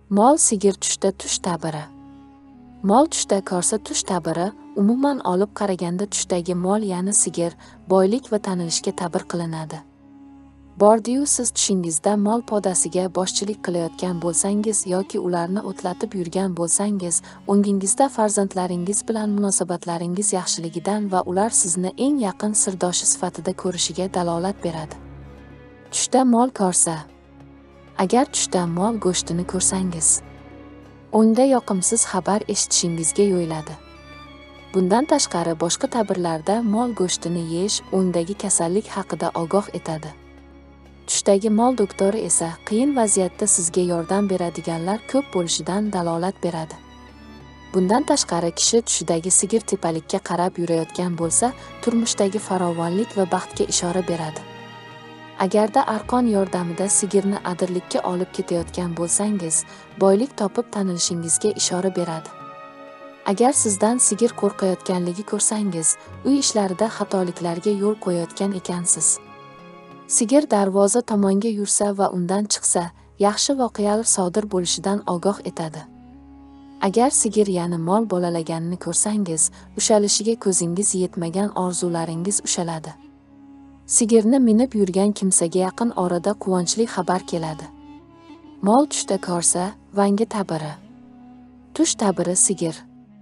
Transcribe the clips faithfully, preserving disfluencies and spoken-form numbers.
Mol sigir tushda tush ta'biri. Mol tushda ko'rsa tush ta'biri, umuman olib qaraganda tushdagi mol ya'ni sigir, boylik va tanilishga ta'bir qilinadi. Bordi-yu siz tushingizda mol podasiga boshchilik qilayotgan bo'lsangiz yoki ularni o'tlatib yurgan bo'lsangiz, o'ngingizda farzandlaringiz bilan munosabatlaringiz yaxshiligidan va ular sizni eng yaqin sirdoshi sifatida ko'rishiga dalolat beradi. Tushda mol ko'rsa. Agar tushda mol go'shtini ko'rsangiz, o'ngda yoqimsiz xabar eshitishingizga yo'yiladi. Bundan tashqari boshqa ta'birlarda mol go'shtini yeyish o'ngdagi kasallik haqida ogoh etadi. Tushdagi mol doktori esa qiyin vaziyatda sizga yordam beradiganlar ko'p bo'lishidan dalolat beradi. Bundan tashqari kishi tushidagi sigir tepalikka qarab yurayotgan bo'lsa, turmushdagi farovonlik va baxtga ishora beradi. Agarda arqon yordamida sigirni adirlikka olib ketayotgan bo'lsangiz, boylik topib tanilishingizga ishora beradi. Agar sizdan sigir qo'rqayotganligi ko'rsangiz, uy ishlarida xatoliklarga yo'l qo'yayotgan ekansiz. Sigir darvoza tomonga yursa va undan chiqsa, yaxshi voqealar sodir bo'lishidan ogoh etadi. Agar sigir ya'ni mol bolalaganini ko'rsangiz, ushalishiga ko'zingiz yetmagan orzularingiz ushaladi. Sigirni minib yurgan kimsaga yaqin orada quvonchli xabar keladi. Mol tushda ko'rsa, vanga ta'biri. Tush ta'biri sigir.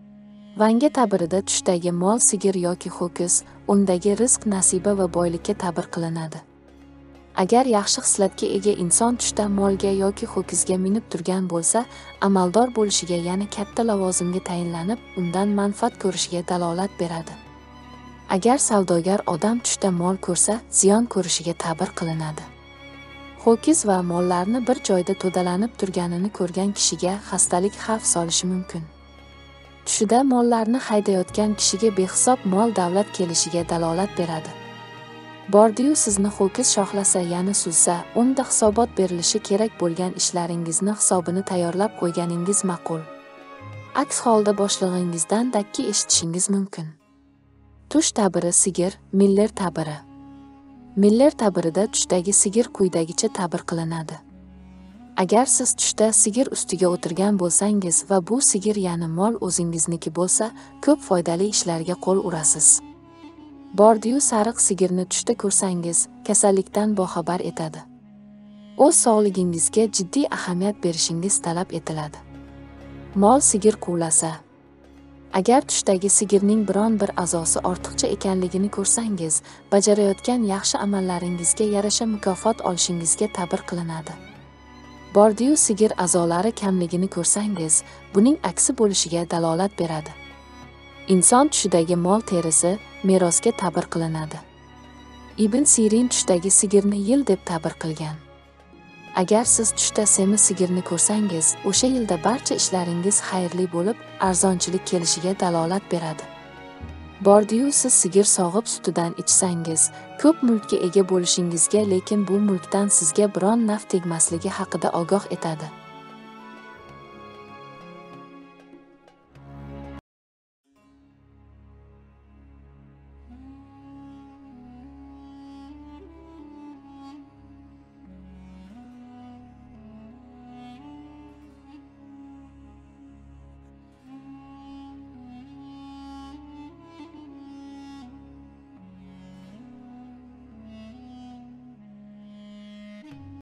Vanga ta'birida tushdagi mol sigir yoki ho'kiz, undagi rizq, nasiba va boylikka ta'bir qilinadi. Agar yaxshi xislatga ega inson tushda molga yoki ho'kizga minib turgan bo'lsa, amaldor bo'lishiga, ya'ni katta lavozimga tayinlanib, undan manfaat ko'rishiga dalolat beradi. Agar savdogar odam tushda mol ko'rsa, ziyon ko'rishiga ta'bir qilinadi. Ho'kiz va mollarni bir joyda to'dalanib turganini ko'rgan kishiga xastalik xavf solishi mumkin. Tushida mollarni haydayotgan kishiga behisob mol davlat kelishiga dalolat beradi. Bordi-yu sizni ho'kiz shohlasa, ya'ni suzsa, unda hisobot berilishi kerak bo'lgan ishlaringizni hisobini tayyorlab qo'yganingiz ma'qul. Aks holda boshlig'ingizdan dakki eshitishingiz mumkin. Tush ta'biri sigir, miller ta'biri. Miller ta'birida tushdagi sigir quyidagicha ta'bir qilinadi. Agar siz tushda sigir ustiga o'tirgan bo'lsangiz va bu sigir ya'ni mol o'zingizniki bo'lsa, ko'p foydali ishlarga qo'l urasiz. Bordi-yu sariq sigirni tushda ko'rsangiz, kasallikdan boxabar etadi. O'z sog'ligingizga jiddiy ahamiyat berishingiz talab etiladi. Mol sigir quvlasa. Agar tushdagi sigirning biron bir a'zosi ortiqcha ekanligini ko'rsangiz, bajarayotgan yaxshi amallaringizga yarasha mukofot olishingizga ta'bir qilinadi. Bordi-yu sigir a'zolari kamligini ko'rsangiz, buning aksi bo'lishiga dalolat beradi. Inson tushidagi mol terisi merosga ta'bir qilinadi. Ibn Sirin tushdagi sigirni yil deb ta'bir qilgan. Agar siz tushda semiz sigirni ko'rsangiz, o'sha yilda barcha ishlaringiz xayrli bo'lib, arzonchilik kelishiga dalolat beradi. Bordi-yu siz sigir sog'ib sutidan ichsangiz, ko'p mulkka ega bo'lishingizga, lekin bu mulkdan sizga biron naf tegmasligi haqida ogoh etadi.